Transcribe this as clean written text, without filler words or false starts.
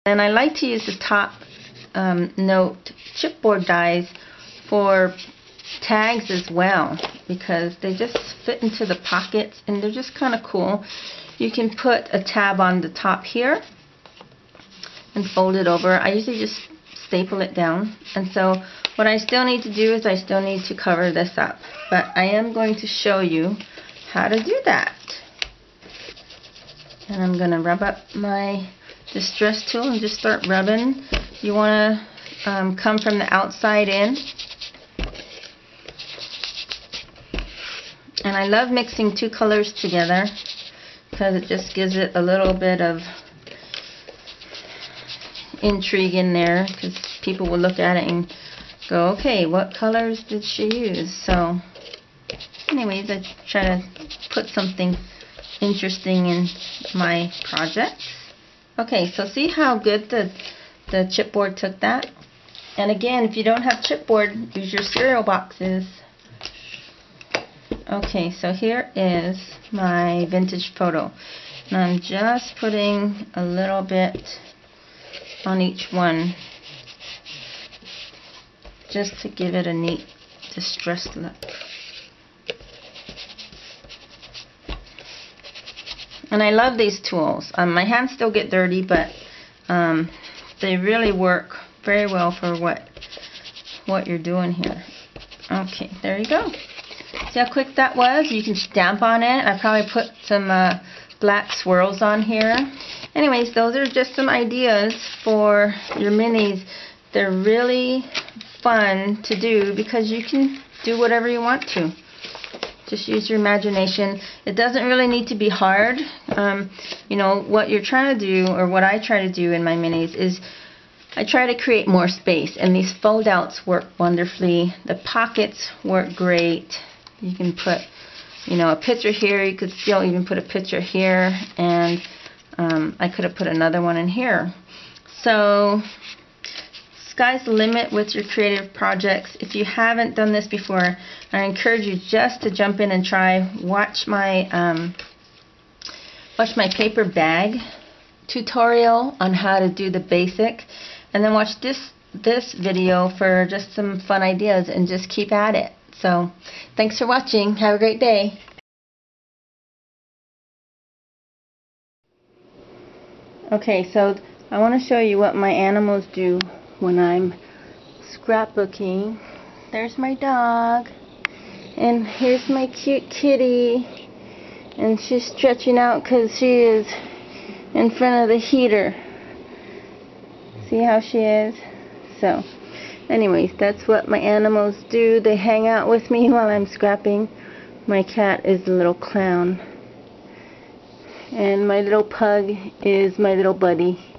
And I like to use the top note chipboard dies for tags as well, because they just fit into the pockets and they're just kind of cool. You can put a tab on the top here and fold it over. I usually just staple it down, and so what I still need to do is I still need to cover this up, but I am going to show you how to do that. And I'm going to rub up my distress tool and just start rubbing. You want to come from the outside in. And I love mixing two colors together because it just gives it a little bit of intrigue in there, because people will look at it and go, okay, what colors did she use? So anyways, I try to put something interesting in my projects. Okay, so see how good the chipboard took that? And again, if you don't have chipboard, use your cereal boxes. Okay, so here is my vintage photo. And I'm just putting a little bit on each one, just to give it a neat distressed look. And I love these tools. My hands still get dirty, but they really work very well for what you're doing here. Okay, there you go. See how quick that was? You can stamp on it. I probably put some black swirls on here. Anyways, those are just some ideas for your minis. They're really fun to do because you can do whatever you want to. Just use your imagination. It doesn't really need to be hard. You know, what you're trying to do, or what I try to do in my minis, is I try to create more space, and these fold outs work wonderfully. The pockets work great. You can put, you know, a picture here. You could still even put a picture here, and I could have put another one in here. So sky's the limit with your creative projects. If you haven't done this before, I encourage you just to jump in and try. Watch my paper bag tutorial on how to do the basic, and then watch this video for just some fun ideas, and just keep at it. So thanks for watching. Have a great day. Okay, so I want to show you what my animals do when I'm scrapbooking. There's my dog, and here's my cute kitty, and she's stretching out because she is in front of the heater. See how she is? So anyways, that's what my animals do. They hang out with me while I'm scrapping. My cat is the little clown, and my little pug is my little buddy.